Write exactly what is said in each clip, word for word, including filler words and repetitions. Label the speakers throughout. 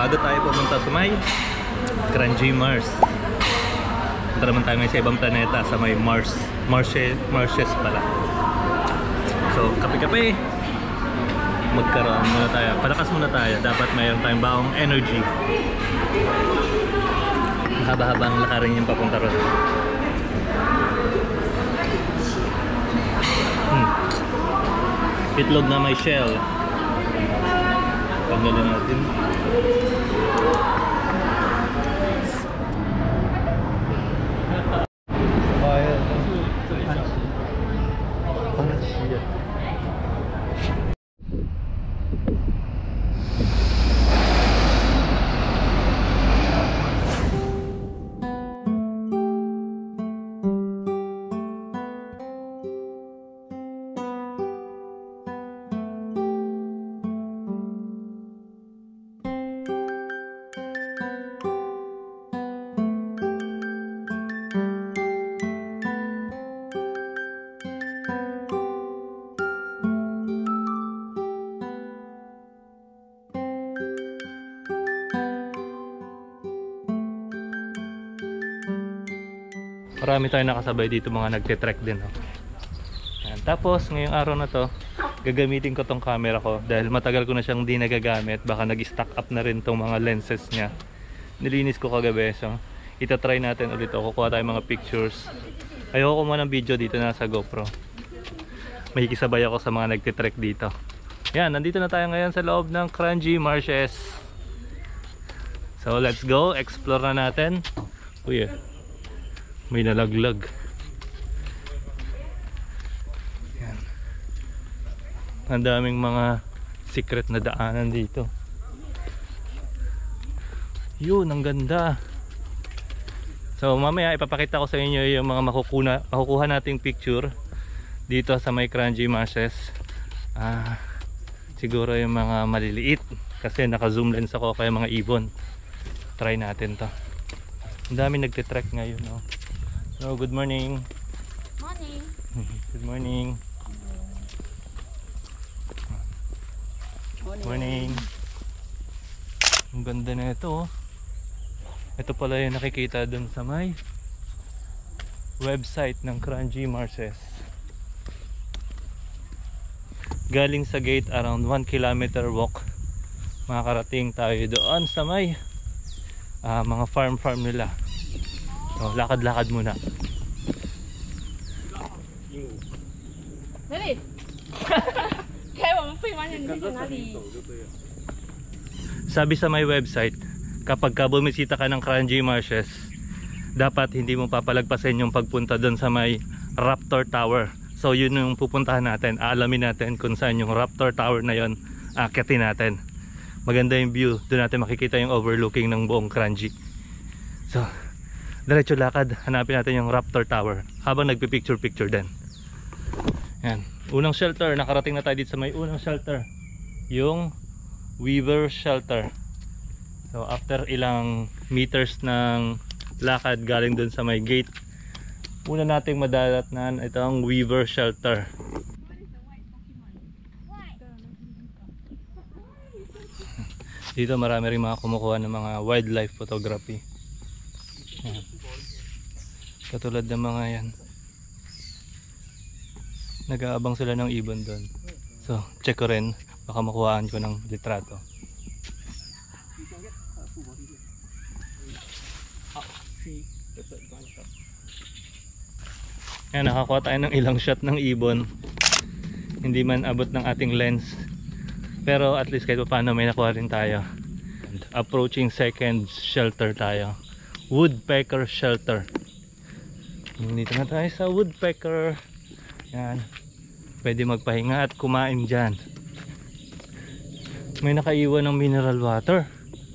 Speaker 1: bago tayo pumunta sa may Kranji Mars. Punta naman tayo ngayon sa ibang planeta, sa may Mars. Marshes, Marshes pala. So, kape-kape. Magkaroon muna tayo. Palakas muna tayo. Dapat mayroon tayong baong energy. Haba-habang lakarin yung papunta ron. Hmm. Itlog na may shell. Tanggalin natin. Marami tayo nakasabay dito, mga nagtitrek din. Oh. Ayan. Tapos ngayong araw na to, gagamitin ko tong camera ko dahil matagal ko na siyang di nagagamit. Baka nag-stack up na rin tong mga lenses niya. Nilinis ko kagabi, so itatry natin ulit. O, kukuha tayo mga pictures. Ayoko kumuha ng video dito, nasa GoPro. Makikisabay ako sa mga nagtitrek dito. Yan, nandito na tayo ngayon sa loob ng Kranji Marshes. So let's go, explore na natin. Uy, may nalaglag. Yan. Ang daming mga secret na daanan dito. Yun, ang ganda. So mamaya ipapakita ko sa inyo yung mga makukuna, makukuha nating picture dito sa may Kranji Marshes. Ah, siguro yung mga maliliit kasi naka zoom lens ako, kaya mga ibon. Try natin to. Ang dami nagtitrek ngayon, no? So, good morning.
Speaker 2: Morning.
Speaker 1: Good morning.
Speaker 2: Morning.
Speaker 1: Morning. Ang ganda na ito, oh. Ito pala yung nakikita dun sa may website ng Kranji Marshes. Galing sa gate, around one kilometer walk, makakarating tayo doon sa may uh, mga farm farm nila. So, lakad-lakad muna.
Speaker 2: Dali. Kaya mo fiman yan dito nali.
Speaker 1: Sabi sa may website, kapag ka bumisita ka ng Kranji Marshes, dapat hindi mo papalagpasin yung pagpunta doon sa may Raptor Tower. So yun yung pupuntahan natin. Aalamin natin kung saan yung Raptor Tower na yun. Akitin natin. Maganda yung view. Doon natin makikita yung overlooking ng buong Kranji. So diretso lakad, hanapin natin yung Raptor Tower habang nagpipicture-picture din. Yan. Unang shelter, nakarating na tayo dito sa may unang shelter, yung Weaver Shelter. So after ilang meters ng lakad galing dun sa may gate, una nating madadatnan itong Weaver Shelter. Dito marami rin mga kumukuha ng mga wildlife photography. Yan. Katulad ng mga yan, nag-aabang sila ng ibon doon. So check ko rin, baka makuhaan ko ng litrato. Yan, nakakuha tayo ng ilang shot ng ibon. Hindi man abot ng ating lens, pero at least kahit paano may nakuha rin tayo. Approaching second shelter tayo, Woodpecker Shelter. Dito na tayo sa Woodpecker. Yan, pwede magpahinga at kumain dyan. May nakaiwan ng mineral water.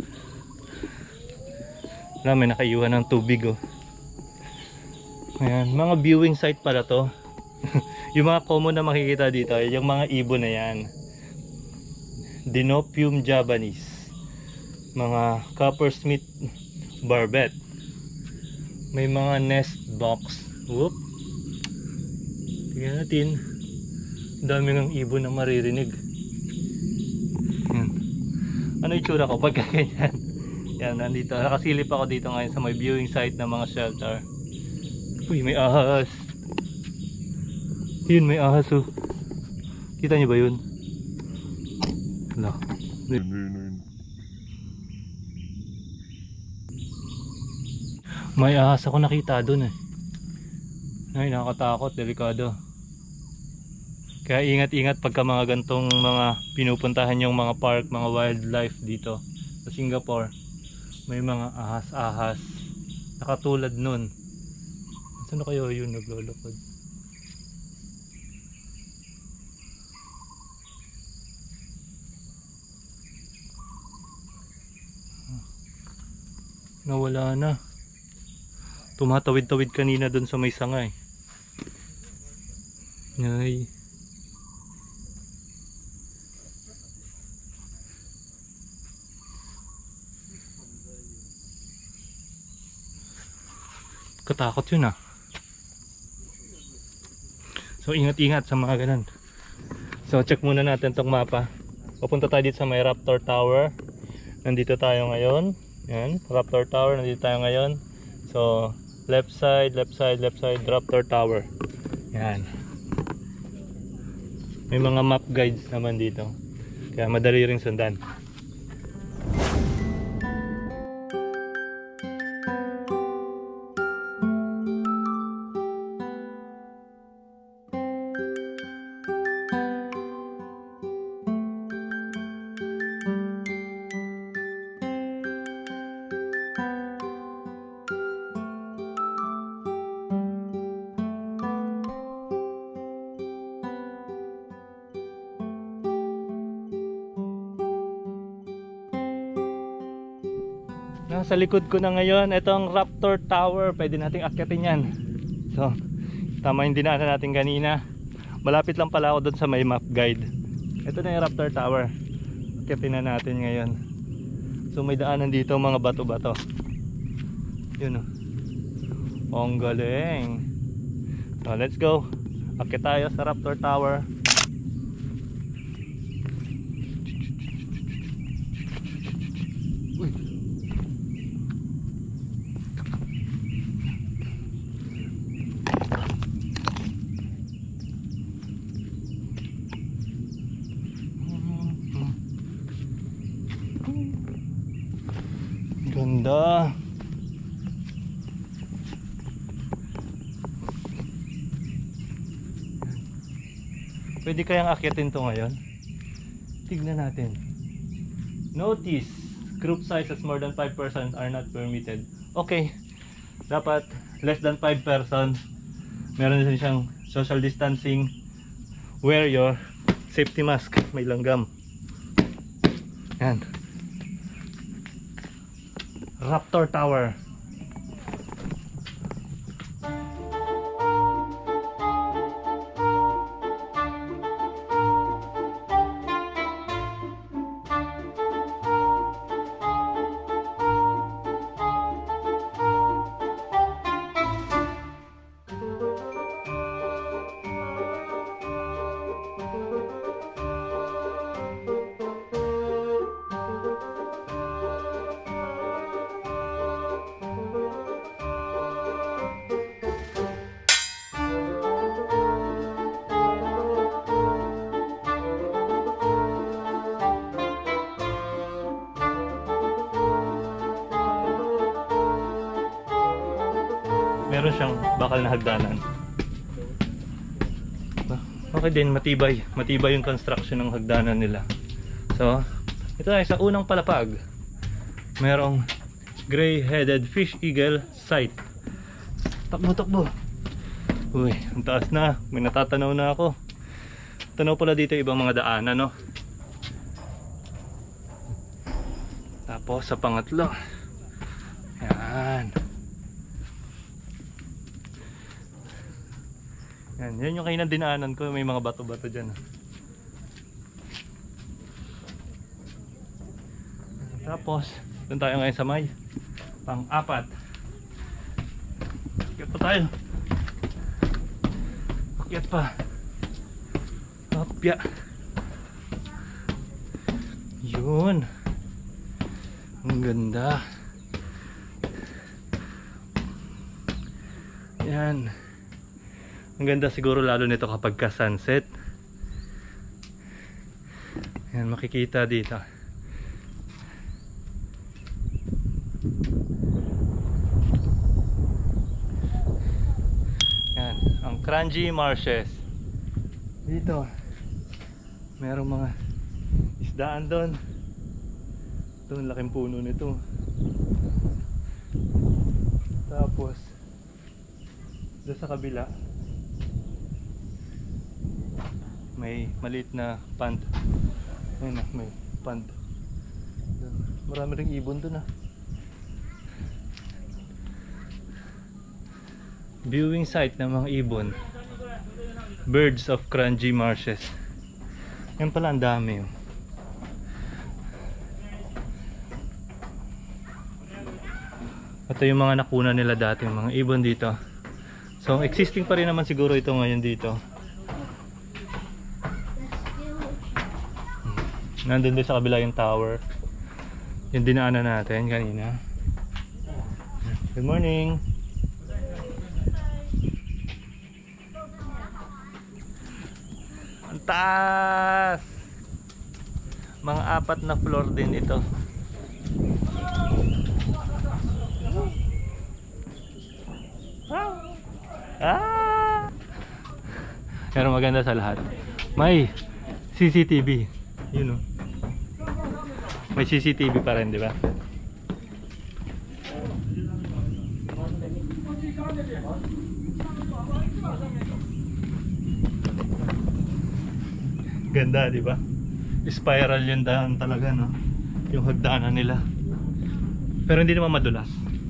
Speaker 1: Wala, may nakaiwan ng tubig, oh. Ayan, mga viewing site pala to. Yung mga common na makikita dito, yung mga ibon na yan, Dinopium javanese, mga coppersmith barbet, may mga nest box. Whoop. Tingnan natin, dami ng ibon na maririnig. Yan. Ano yung tsura ko pagka ganyan. Yan, nandito. Nakasilip ako dito ngayon sa may viewing site ng mga shelter. Uy, may ahas. Yun, may ahas oh. Kita niyo ba yun? Hala. May ahas ako nakita dun eh. Ay, nakakatakot, delikado. Kaya ingat-ingat pagka mga gantong mga pinupuntahan yung mga park, mga wildlife dito sa Singapore. May mga ahas-ahas. Nakatulad nun. Saan na kayo yun naglolokod? Nawala na. Tumatawid-tawid kanina dun sa may sangay. Ay. Katakot yun ah. So ingat-ingat sa mga ganun. So check muna natin tong mapa. Papunta tayo dito sa may Raptor Tower. Nandito tayo ngayon. Yan, Raptor Tower, nandito tayo ngayon. So left side, left side, left side, Raptor Tower. Yan. May mga map guides naman dito. Kaya madali ring sundan. Nasa likod ko na ngayon itong Raptor Tower. Pwede nating akyatin yan. So tama yung dinaanan natin kanina. Malapit lang pala ako doon sa may map guide. Ito na yung Raptor Tower. Akyatin na natin ngayon. So may daanan dito mga bato-bato. Yun o. Oh. Ang galing. So let's go. Akyat tayo sa Raptor Tower. Ganda. Pwede kayang akyatin to ngayon? Tignan natin. Notice, group sizes more than five persons are not permitted. Okay. Dapat less than five persons. Meron din siyang social distancing. Wear your safety mask. May langgam. Yan. Raptor Tower. Meron siyang bakal na hagdanan. Okay din, matibay. Matibay yung construction ng hagdanan nila. So, ito ay sa unang palapag. Merong gray-headed fish eagle site. Takbo, takbo. Uy, ang taas na. May natatanaw na ako. Tanaw pala dito ibang mga daanan, no? Tapos sa pangatlo. Yan. Yan, yan yung kainan dinaanan ko. May mga bato-bato dyan. Tapos, doon tayo ngayon sa may pang-apat. Akyat pa tayo. Akyat pa. Apya. Yun. Ang ganda. Yan. Ang ganda siguro lalo nito kapag ka sunset. Yan, makikita dito. Yan, ang Kranji Marshes. Dito merong mga isdaan doon. Ito, ang laking puno nito. Tapos doon sa kabila may maliit na pond. Ayun na, may pond. Marami ring ibon doon ah. Viewing site ng mga ibon. Birds of Kranji Marshes. Yan pala, ang dami oh. Ito yung mga nakuna nila dati, yung mga ibon dito. So existing pa rin naman siguro ito ngayon dito. Nandun din sa kabila yung tower. Yung dinaanan natin kanina. Good morning. Ang taas. Mga apat na floor din ito. Ah! Pero maganda sa lahat. May C C T V. Yun o. May C C T V pa rin, di ba? Ganda, di ba? Spiral yung daan talaga, no? Yung hagdanan nila. Pero hindi naman madulas.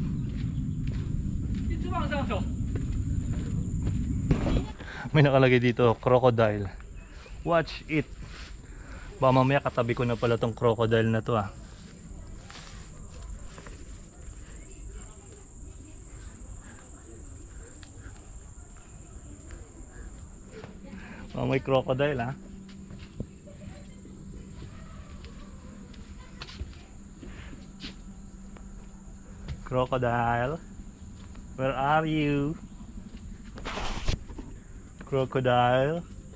Speaker 1: May nakalagay dito, crocodile. Watch it. Baka mamaya katabi ko na pala tong crocodile na to ah. Oh, may crocodile ah. Crocodile, where are you? Crocodile.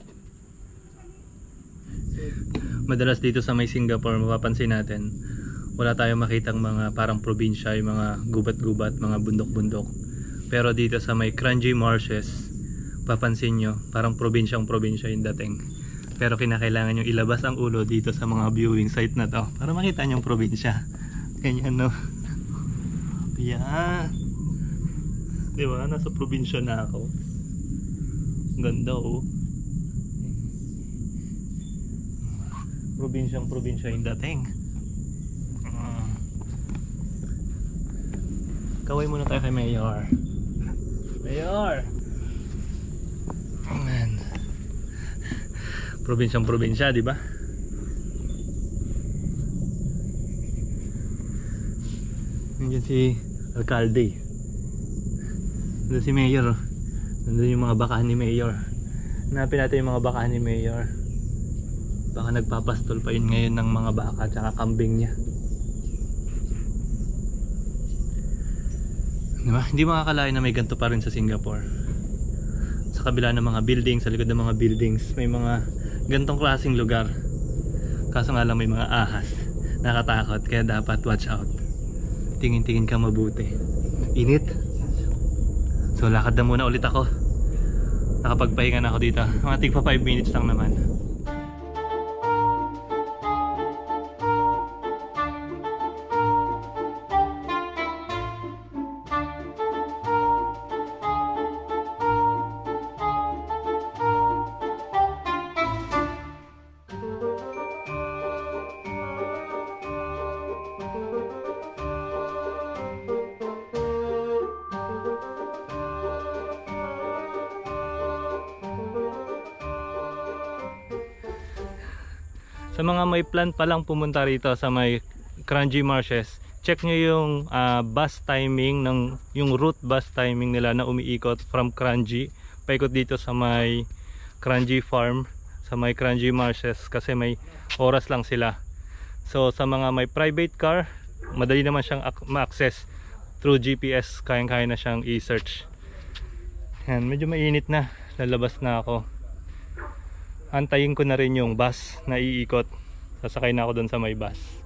Speaker 1: Madalas dito sa may Singapore mapapansin natin wala tayong makitang mga parang probinsya, yung mga gubat-gubat, mga bundok-bundok. Pero dito sa may Kranji Marshes papansin nyo parang probinsyang probinsya yung dating. Pero kinakailangan nyo ilabas ang ulo dito sa mga viewing site na to para makita nyo yung probinsya. Ganyan no. Yan, diba? Nasa probinsya na ako. Ganda oh. Probinsyang probinsya yung dating. uh. Kaway muna tayo kay Mayor. Mayor! Man. Probinsyang probinsya, di ba? Nandiyan si Alcalde. Nandiyan si Mayor. Nandiyan yung mga bakahan ni Mayor. Hanapin natin yung mga bakahan ni Mayor. Baka nagpapastol pa yun ngayon ng mga baka at saka kambing niya. Diba? Hindi makakalain na may ganito pa rin sa Singapore. Sa kabila ng mga buildings, sa likod ng mga buildings, may mga gantong klaseng lugar. Kaso nga lang may mga ahas. Nakatakot, kaya dapat watch out. Tingin-tingin ka mabuti. Init. So lakad na muna ulit ako. Nakapagpahinga na ako dito. Mga tig pa five minutes lang naman. Sa mga may plan pa lang pumunta rito sa may Kranji Marshes, check nyo yung uh, bus timing ng yung route bus timing nila na umiikot from Kranji paikot dito sa may Kranji Farm, sa may Kranji Marshes, kasi may oras lang sila. So sa mga may private car, madali naman siyang ma-access through G P S. Kayang-kaya na siyang i-search. Yan, medyo mainit na. Lalabas na ako. Antayin ko na rin yung bus na iikot. Sasakay na ako doon sa may bus.